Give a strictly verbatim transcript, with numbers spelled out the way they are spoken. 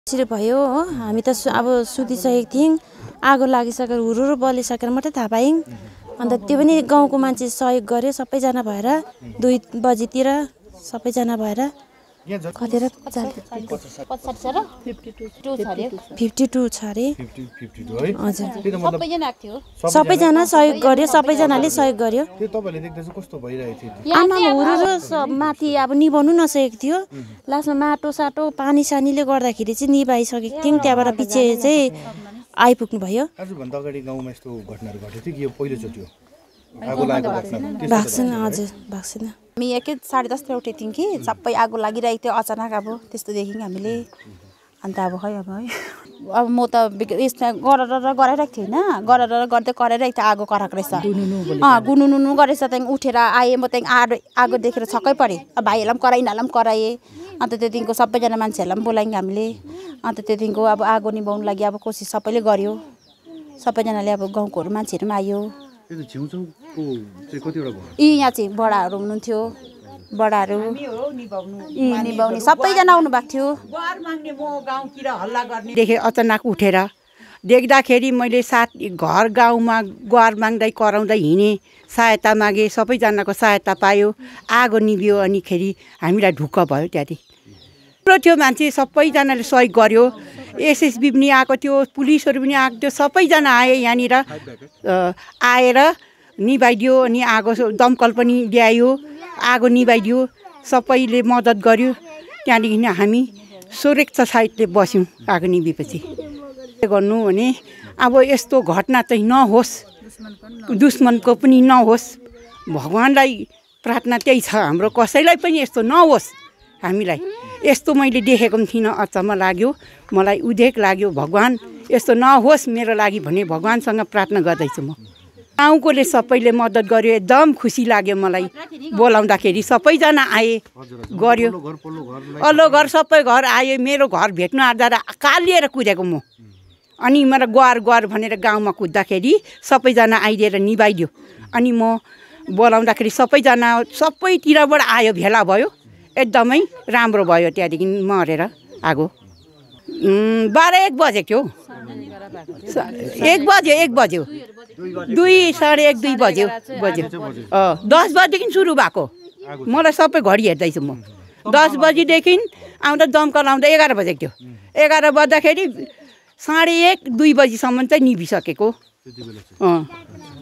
छिटो भयो हो हामी त अब सुतिसकेको थियौँ आगो लागिसकेर हुरुरु बलिसकेर मात्रै थाहा पायौँ अन्त त्यो पनि गाउँको मान्छे सहयोग गर्यो सबैजना भएर दुई बजीतिर सबैजना भएर कतिवटा फिफ्टी टू छ अरे हजुर सबैजना सहयोग गर्यो सबैजनाले सहयोग गर्यो आमा हुरुरु माथि अब निभाउनु नसकेको थियो लास्टमा माटो साटो पानी सानीले गर्दाखेरि चाहिँ निभाइसकेको थियौँ त्यहाँबाट पछि चाहिँ आइपुग्नु भयो आजभन्दा अगाडि गाउँमा यस्तो घटनाहरू घटेको थियो कि यो पहिलोचोटि हो भएको छैन हजुर भएको छैन हामी एकै साढे दसतिर उठेको थियौँ कि सबै आगो लागिरहेको थियो अचानक अब त्यस्तो देख्यौँ हामीले अन्त अब खै अब है अब म त यसमा गरेर गराइरहेको थिएँ होइन गरेर गर्दै कराइरहेको थिएँ आगो कराएको रहेछ अँ गुनुनुनु गरेछ त्यहाँदेखि उठेर आएँ म त्यहाँदेखि आगो आगो देखेर छक्कै परेँ अब भाइहरूलाई पनि कराएँ यिनीहरूलाई पनि कराएँ अन्त त्यहाँदेखिको सबैजना मान्छेहरूलाई पनि बोलायौँ हामीले अन्त त्यहाँदेखिको अब आगो निभाउनु लागि अब कोसिस सबैले गर्यो सबैजनाले अब गाउँकोहरू मान्छेहरू पनि आयो यी यहाँ चाहिँ बडाहरू हुनुहुन्थ्यो बडाहरू यी निभाउने सबैजना आउनु भएको थियो देखेँ अचानक उठेर देख्दाखेरि मैले साथ घर गाउँमा गुहार माग्दै कराउँदै हिँडेँ सहायता मागेँ सबैजनाको सहायता पायो आगो निभ्यो अनिखेरि हामीलाई ढुक्क भयो त्यहाँदेखि थुप्रो थियो मान्छे सबैजनाले सहयोग गर्यो एसएसबी पनि आएको थियो पुलिसहरू पनि आएको थियो सबैजना आए यहाँनिर आएर निभाइदियो अनि आगो दमकल पनि ल्यायो आगो निभाइदियो सबैले मद्दत गर्यो त्यहाँदेखि हामी सुरक्षा साइडले बस्यौँ आगो निभेपछि के गर्नु भने अब यस्तो घटना चाहिँ नहोस् दुश्मनको पनि नहोस् भगवान्लाई प्रार्थना त्यही छ हाम्रो कसैलाई पनि यस्तो नहोस् हामीलाई यस्तो मैले देखेको पनि थिइनँ अचम्म लाग्यो मलाई उदेक लाग्यो भगवान् यस्तो नहोस् मेरो लागि भने भगवान्सँग प्रार्थना गर्दैछु म गाउँकोले सबैले मद्दत गर्यो एकदम खुसी लाग्यो मलाई बोलाउँदाखेरि सबैजना आए गर्यो अल्लो घर सबै घर आयो मेरो घर भेट्नु आँदा कालिएर कुदेको म अनि मलाई गुहार गुहार भनेर गाउँमा कुद्दाखेरि सबैजना आइदिएर निभाइदियो अनि म बोलाउँदाखेरि सबैजना सबैतिरबाट आयो भेला भयो एकदमै राम्रो भयो त्यहाँदेखि मरेर आगो बाह्र एक बजेको थियो एक बज्यो एक बज्यो दुई साढे एक दुई बज्यो बज्यो दस बजीदेखि सुरु भएको मलाई सबै घडी हेर्दैछु म दस बजीदेखि आउँदा दमकल आउँदा एघार बजेको थियो एघार बज्दाखेरि साढे एक दुई बजीसम्म चाहिँ निभिसकेको अँ